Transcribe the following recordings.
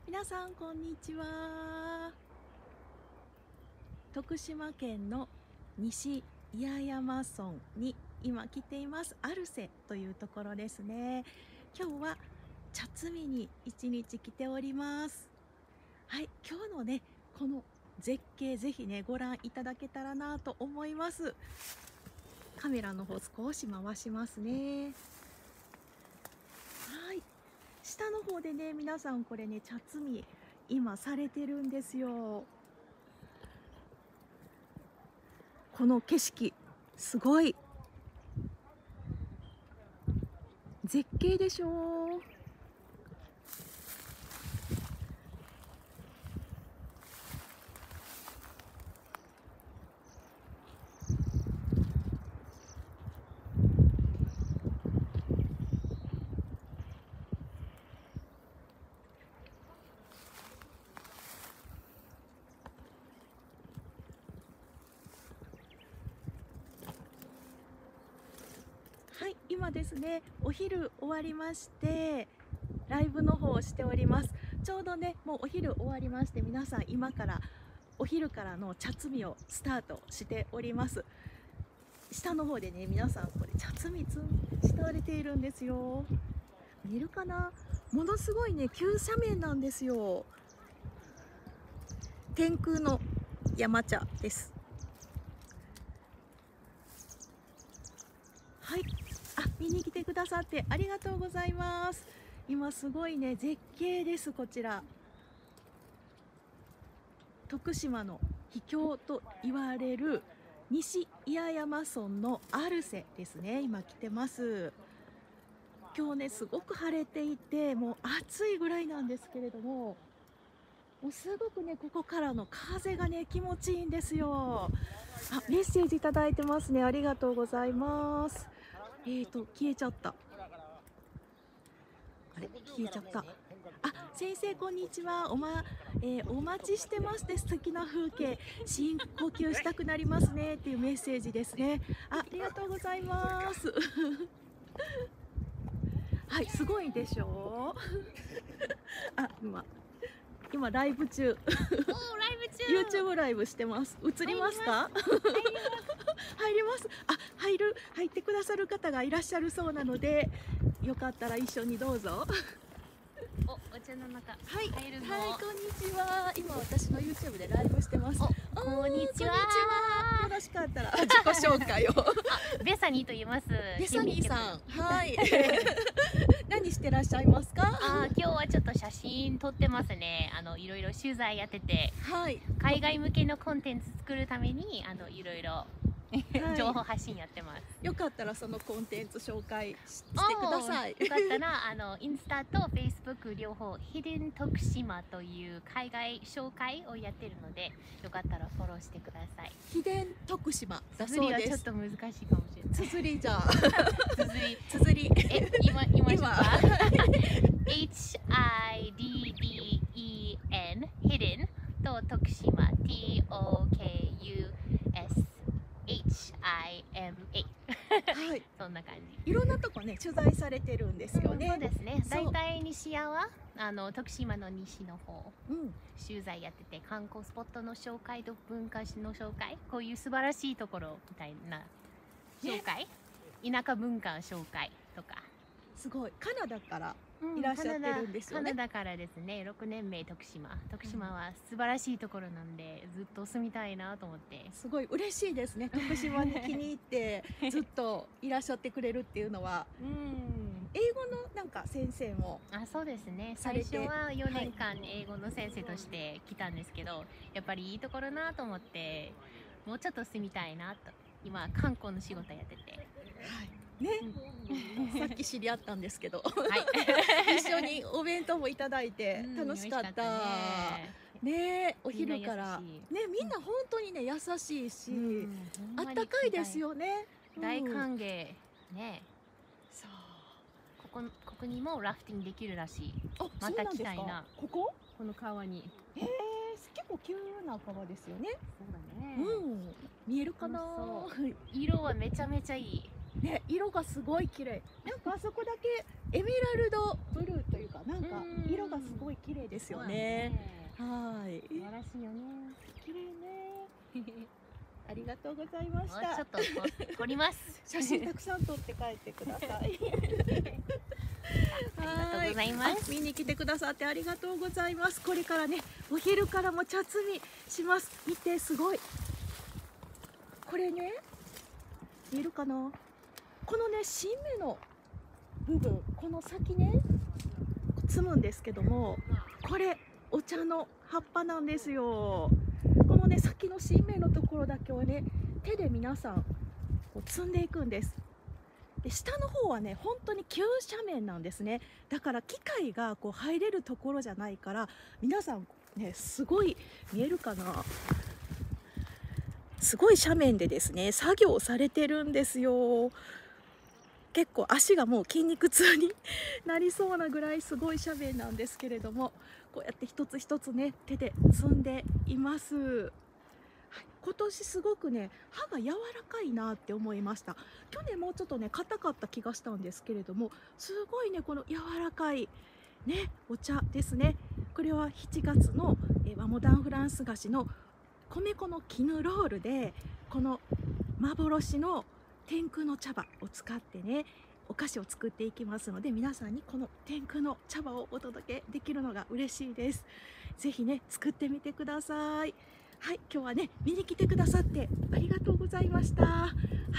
皆さんこんにちは。徳島県の西岩山村に今来ています。アルセというところですね。今日は茶摘みに一日来ております。はい、今日のねこの絶景ぜひねご覧いただけたらなと思います。カメラの方少し回しますね。はい、下の方でね皆さんこれね茶摘み今されてるんですよ。この景色すごい絶景でしょう。はい、今ですねお昼終わりましてライブの方をしております。ちょうどねもうお昼終わりまして皆さん今からお昼からの茶摘みをスタートしております。下の方でね皆さんこれ茶摘みしておれているんですよ。見えるかな。ものすごいね急斜面なんですよ。天空の山茶です。はい、見に来てくださってありがとうございます。今すごいね絶景です。こちら徳島の秘境と言われる西岩山村のアルセですね。今来てます。今日ねすごく晴れていてもう暑いぐらいなんですけれども、もうすごくねここからの風がね気持ちいいんですよ。メッセージいただいてますね。ありがとうございます。消えちゃった。あれ消えちゃった。先生こんにちは。お待ちしてますって素敵な風景、深呼吸したくなりますねっていうメッセージですね。ありがとうございます。はい、すごいでしょう。今ライブ中。YouTube ライブしてます。映りますか？入ります。入ってくださる方がいらっしゃるそうなので、よかったら一緒にどうぞ。 お茶の中入るの。 はい、 こんにちは。今私の YouTube でライブしてます。 こんにちは。 よろし今日は自己紹介を。 ベサニーと言います。 ベサニーさん、はい。何してらっしゃいますか？ 今日はちょっと写真撮ってますね。いろいろ取材やってて、 はい。 海外向けのコンテンツ作るためにいろいろ情報発信やってます。 よかったらそのコンテンツ紹介してください。 よかったらインスタとフェイスブック両方ヒデン徳島という海外紹介をやってるので、よかったらフォローしてください。 ヒデン徳島だそうです。 綴りはちょっと難しいかもしれない。 綴りじゃあ。 綴り。今HIDDEN ヒデンと徳島 TOKUSHIMA はい、 そんな感じ。 いろんなとこね取材されてるんですよね。 そうですね。だいたい西屋は徳島の西の方、取材やってて、観光スポットの紹介と文化の紹介、こういう素晴らしいところみたいな紹介、田舎文化紹介とか。 すごい。カナダからいらっしゃってるんですよね。 カナダからですね。6年目徳島は素晴らしいところなんで、ずっと住みたいなと思って。 すごい嬉しいですね。徳島に気に入ってずっといらっしゃってくれるっていうのは。英語のなんか先生も。 そうですね。最初は4年間英語の先生として来たんですけど、やっぱりいいところなと思って、もうちょっと住みたいなと。今観光の仕事やってて。 ね、さっき知り合ったんですけど、一緒にお弁当もいただいて楽しかった。ね、お昼からね、みんな本当にね優しいし、あったかいですよね。 大歓迎ね。そう。ここにもラフティングできるらしい。また来たいな。この川に。 結構急な川ですよね。 そうだね。 見えるかな。 色はめちゃめちゃいい。 ね、色がすごい綺麗。なんかあそこだけエメラルドブルーというかか、なんか色がすごい綺麗ですよね。はい。 素晴らしいよね。 綺麗ね。ありがとうございましもうた。 ちょっと撮ります。 写真たくさん撮って帰ってください。 ありがとうございます。 見に来てくださってありがとうございます。これからね、お昼からも茶摘みします。見て、すごい。これね、見えるかな。このね、新芽の部分、この先ね、摘むんですけども、これお茶の葉っぱなんですよ。このね、先の新芽のところだけをね、手で皆さんこう摘んでいくんです。で、下の方はね、本当に急斜面なんですね。だから機械がこう入れるところじゃないから、皆さんね、すごい見えるかな。すごい斜面でですね、作業されてるんですよ。結構足がもう筋肉痛になりそうなぐらいすごい斜面なんですけれども、こうやって一つ一つね、手で摘んでいます。はい、今年すごくね、歯が柔らかいなって思いました。去年もうちょっとね、硬かった気がしたんですけれども、すごいね、この柔らかいね、お茶ですね。これは7月の和モダンフランス菓子の米粉の絹ロールで、この幻の天空の茶葉を使ってね、お菓子を作っていきますので、皆さんにこの天空の茶葉をお届けできるのが嬉しいです。ぜひね、作ってみてください。はい、今日はね、見に来てくださってありがとうございました。はい、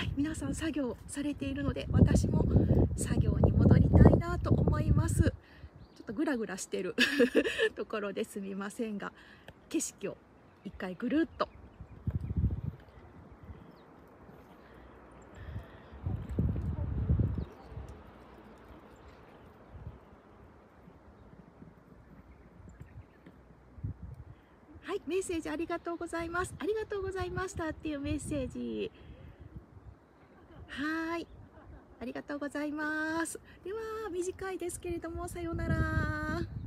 皆さん作業されているので、私も作業に戻りたいなと思います。ちょっとグラグラしてるところですみませんが、景色を一回ぐるっと。はい、メッセージありがとうございます。ありがとうございましたっていうメッセージ。はい、ありがとうございます。では短いですけれども、さようなら。